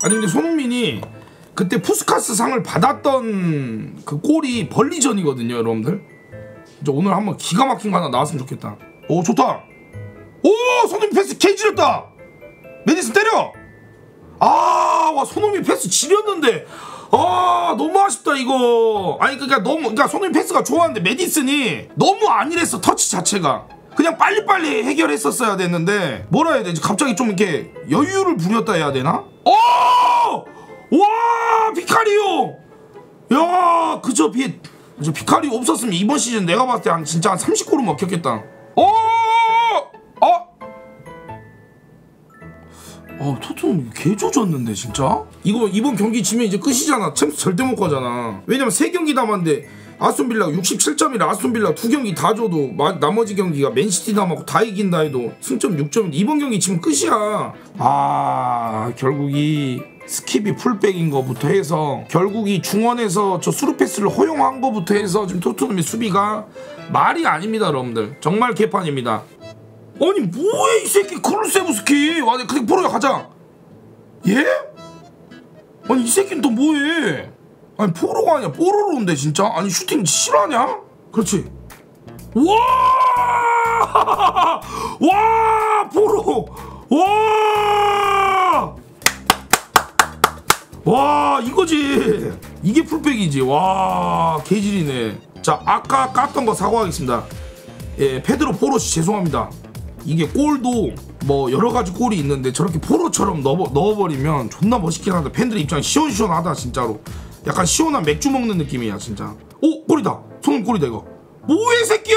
아니 근데 손흥민이 그때 푸스카스 상을 받았던 그 골이 벌리전이거든요 여러분들. 이제 오늘 한번 기가 막힌 거 하나 나왔으면 좋겠다. 오 좋다. 오 손흥민 패스 개 지렸다. 메디슨 때려. 와 손흥민 패스 지렸는데 너무 아쉽다 이거. 아니 그러니까 손흥민 패스가 좋았는데 메디슨이 너무 안일했어. 터치 자체가 그냥 빨리빨리 해결했었어야 됐는데 뭐라 해야 되지? 갑자기 좀 이렇게 여유를 부렸다 해야 되나? 와 피카리오. 야 그저 피카리오 없었으면 이번 시즌 내가 봤을 때 진짜 한 30골은 먹혔겠다. 토트넘 개 조졌는데 진짜? 이번 경기 지면 이제 끝이잖아. 챔스 절대 못 가잖아. 왜냐면 3경기 남았는데 아스톤빌라가 67점이라 아스톤빌라 2경기 다 줘도 나머지 경기가 맨시티 남았고 다 이긴다 해도 승점 6점인데 이번 경기 지금 끝이야. 결국 이 스킵이 풀백인 거부터 해서 결국 이 중원에서 저 스루패스를 허용한 거부터 해서 지금 토트넘의 수비가 말이 아닙니다 여러분들. 정말 개판입니다. 아니 뭐해 이 새끼 클루세브스키. 아니 그냥 포로야 가자. 예? 아니 이 새끼는 또 뭐해? 아니 포로가 아니야 뽀로로인데 진짜. 아니 슈팅 실화냐? 그렇지. 와 포로. 와 이거지. 이게 풀백이지. 와 개질이네. 자 아까 깠던 거 사과하겠습니다. 예 페드로 포로씨 죄송합니다. 이게 골도 뭐 여러가지 골이 있는데 저렇게 포로처럼 넣어버리면 존나 멋있긴 하다. 팬들 입장에 시원시원하다 진짜로. 약간 시원한 맥주 먹는 느낌이야 진짜. 오 골이다. 손흥민 골이다 이거. 뭐해 새끼야.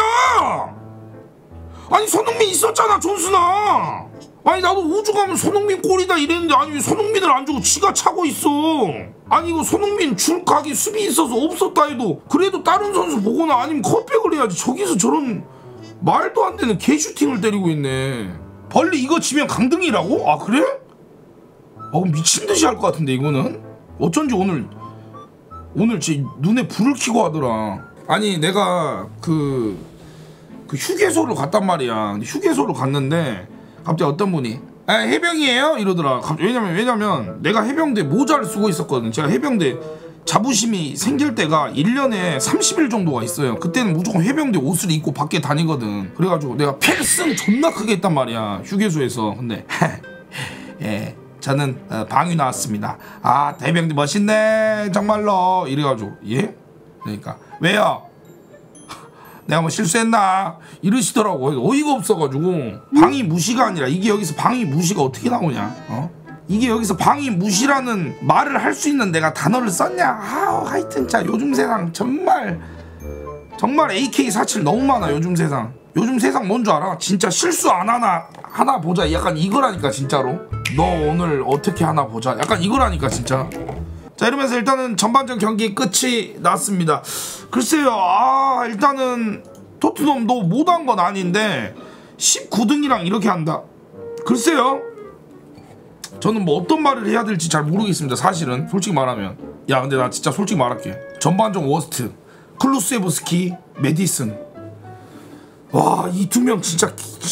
아니 손흥민 있었잖아 존스나. 아니 나도 우주 가면 손흥민 골이다 이랬는데 아니 왜 손흥민을 안 주고 지가 차고 있어. 아니 이거 손흥민 줄 각이 수비 있어서 없었다 해도 그래도 다른 선수 보거나 아니면 컷백을 해야지. 저기서 저런 말도 안 되는 개슈팅을 때리고 있네. 벌리 이거 지면 강등이라고? 아 그래? 그럼 미친듯이 할 것 같은데 이거는? 어쩐지 오늘 제 눈에 불을 켜고 하더라. 아니 내가 그 휴게소를 갔단 말이야. 근데 휴게소를 갔는데 갑자기 어떤 분이 해병이에요? 이러더라. 왜냐면 내가 해병대 모자를 쓰고 있었거든. 제가 해병대 자부심이 생길 때가 1년에 30일 정도가 있어요. 그때는 무조건 해병대 옷을 입고 밖에 다니거든. 그래가지고 내가 필승 존나 크게 했단 말이야 휴게소에서. 근데 예 저는 방위 나왔습니다. 해병대 멋있네 정말로. 이래가지고 예? 그러니까 왜요? 내가 뭐 실수했나? 이러시더라고. 어이가 없어가지고. 방위 무시가 아니라 이게 여기서 방위 무시가 어떻게 나오냐? 이게 여기서 방위 무시라는 말을 할 수 있는 내가 단어를 썼냐? 하여튼 자 요즘 세상 정말 AK47 너무 많아. 요즘 세상 뭔 줄 알아? 진짜 실수 안 하나 보자. 약간 이거라니까 진짜로. 너 오늘 어떻게 하나 보자. 약간 이거라니까 진짜. 자 이러면서 일단은 전반전 경기 끝이 났습니다. 글쎄요. 일단은 토트넘도 못한 건 아닌데 19등이랑 이렇게 한다. 글쎄요. 저는 뭐 어떤 말을 해야 될지 잘 모르겠습니다. 사실은 솔직히 말하면. 야 근데 나 진짜 솔직히 말할게. 전반전 워스트 클루세브스키 메디슨. 와 이 두 명 진짜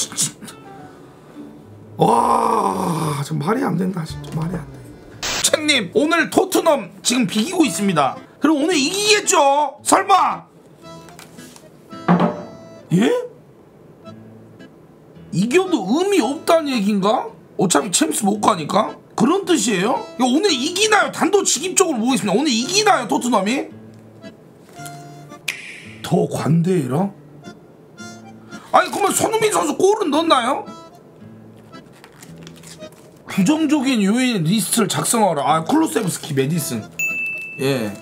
와 좀 말이 안 된다. 진짜 말이 안 돼. 책님 오늘 토트넘 지금 비기고 있습니다. 그럼 오늘 이기겠죠? 설마? 예? 이겨도 의미 없다는 얘기인가? 어차피 챔스 못 가니까? 그런 뜻이에요? 오늘 이기나요? 단도직입적으로 보겠습니다. 오늘 이기나요 토트넘이? 더 관대해라? 아니 그러면 손흥민 선수 골은 넣었나요? 부정적인 요인 리스트를 작성하라. 클루세브스키 메디슨. 예?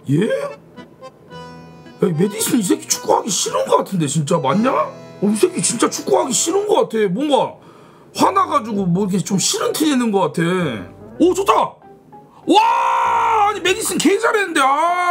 메디슨 이 새끼 축구하기 싫은 것 같은데 진짜 맞냐? 이 새끼 진짜 축구하기 싫은 것 같아. 뭔가 화나가지고 뭐 이렇게 좀 싫은 티 내는 것 같아. 오 좋다. 와 아니 메디슨 개 잘했는데.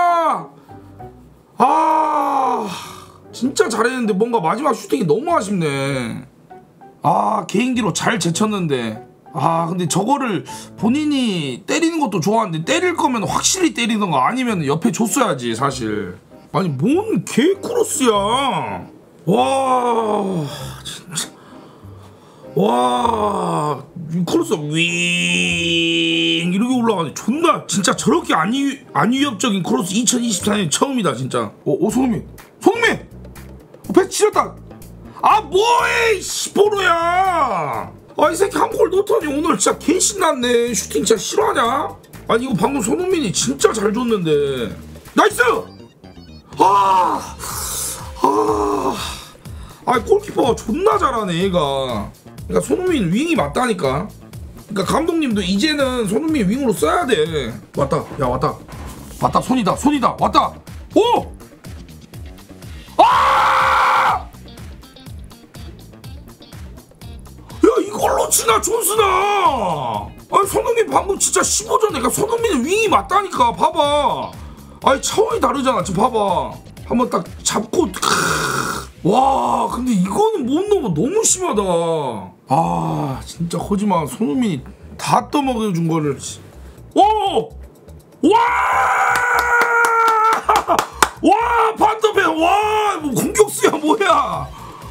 진짜 잘했는데 뭔가 마지막 슈팅이 너무 아쉽네. 개인기로 잘 제쳤는데. 근데 저거를 본인이 때리는 것도 좋아하는데 때릴 거면 확실히 때리는 거 아니면 옆에 줬어야지 사실. 아니 뭔 개크로스야. 와 진짜. 와 크로스 윙 이렇게 올라가네. 존나 진짜 저렇게 안위협적인 크로스 2024년 처음이다 진짜. 손흥민 패스 치렸다. 아 뭐해 이 보로야. 아 이 새끼 한 골 넣더니 오늘 진짜 개 신났네. 슈팅 진짜 싫어하냐? 아니 이거 방금 손흥민이 진짜 잘 줬는데. 나이스. 골키퍼가 존나 잘하네 얘가. 그러니까 손흥민 윙이 맞다니까. 그러니까 감독님도 이제는 손흥민 윙으로 써야 돼. 왔다. 야 왔다. 손이다. 왔다. 오! 아! 야 이걸로 치나 존스나. 아니 손흥민 방금 진짜 15전. 그러니까 손흥민은 윙이 맞다니까. 봐봐. 아니 차원이 다르잖아. 지금 봐봐. 한번 딱 잡고. 와 근데 이거는 못 넣어. 너무 심하다. 아 진짜 거짓말. 손흥민이 다 떠먹여준 거를. 오! 와 반더벤. 와 뭐 공격수야 뭐야.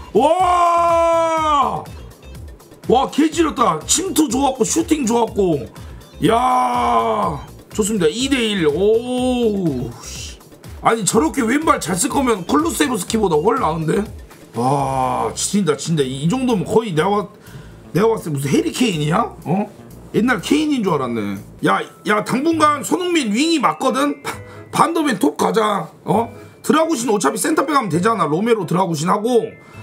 와 개지렸다. 침투 좋았고 슈팅 좋았고. 야 좋습니다. 2대1. 오 아니 저렇게 왼발 잘 쓸 거면 쿨루세브스키보다 훨 나은데? 와 진짜 이 정도면 거의 내가 봤을 때 무슨 해리케인이야? 옛날 케인인 줄 알았네. 야 당분간 손흥민 윙이 맞거든? 반더벤 톱 가자. 드라구신 어차피 센터백 하면 되잖아. 로메로 드라구신 하고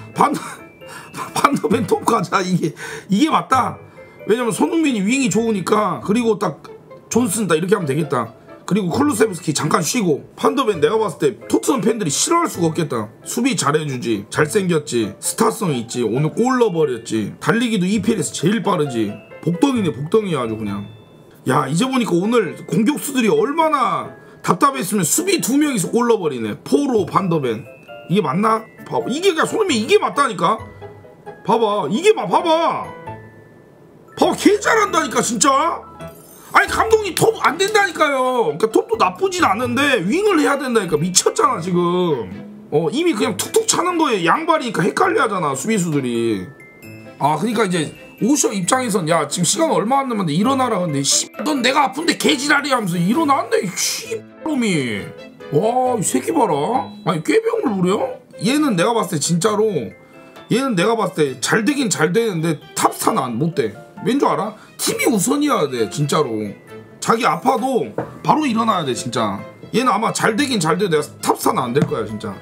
반더벤 톱 가자. 이게 맞다. 왜냐면 손흥민이 윙이 좋으니까. 그리고 딱 존슨 다 이렇게 하면 되겠다. 그리고 쿨루세브스키 잠깐 쉬고. 판더벤 내가 봤을 때 토트넘 팬들이 싫어할 수가 없겠다. 수비 잘해주지, 잘생겼지, 스타성이 있지, 오늘 골 넣어버렸지, 달리기도 EPL에서 제일 빠르지. 복덩이야 아주 그냥. 야 이제 보니까 오늘 공격수들이 얼마나 답답했으면 수비 2명이서 골 넣어버리네. 포로 반더벤. 이게 맞나? 봐봐. 이게 그냥 손흥민 이게 맞다니까. 봐봐 이게 봐봐 개 잘한다니까 진짜. 아니 감독님 톱 안 된다니까요. 그러니까 톱도 나쁘진 않은데 윙을 해야 된다니까. 미쳤잖아 지금. 이미 그냥 툭툭 차는 거에 양발이니까 헷갈려 하잖아 수비수들이. 그러니까 이제 오셔 입장에선 야 지금 시간 얼마 안 남았는데 일어나라. 근데 넌 내가 아픈데 개지랄이야 하면서 일어났네. 놈이. 와 이 새끼 봐라. 아니 꾀병을 부려? 얘는 내가 봤을 때 진짜로 얘는 내가 봤을 때 잘 되긴 잘 되는데 탑스타는 못 돼. 왠 줄 알아? 팀이 우선이어야 돼 진짜로. 자기 아파도 바로 일어나야 돼 진짜. 얘는 아마 잘 되긴 잘 돼. 내가 탑스타는 안 될 거야 진짜.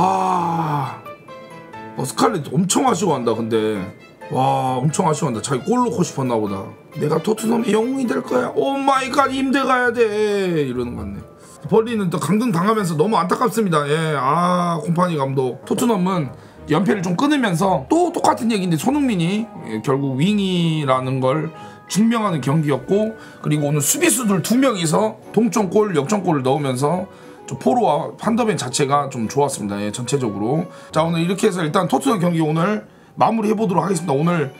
스칼렛 엄청 아쉬워한다. 근데 와 엄청 아쉬워한다. 자기 골 넣고 싶었나 보다. 내가 토트넘의 영웅이 될 거야. 오 마이 갓 임대 가야 돼 이러는 것 같네. 벌리는 또 강등 당하면서 너무 안타깝습니다. 예, 콤파니 감독. 토트넘은 연패를 좀 끊으면서 또 똑같은 얘기인데 손흥민이 결국 윙이라는 걸 증명하는 경기였고, 그리고 오늘 수비수들 2명이서 동점골, 역전골을 넣으면서 좀 포로와 판더벤 자체가 좀 좋았습니다. 예, 전체적으로. 자 오늘 이렇게 해서 일단 토트넘 경기 오늘 마무리 해보도록 하겠습니다. 오늘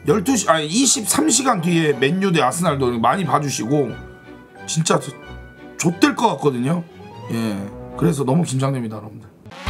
23시간 뒤에 맨유 대 아스날도 많이 봐주시고 진짜 좆될 것 같거든요. 예, 그래서 너무 긴장됩니다 여러분들.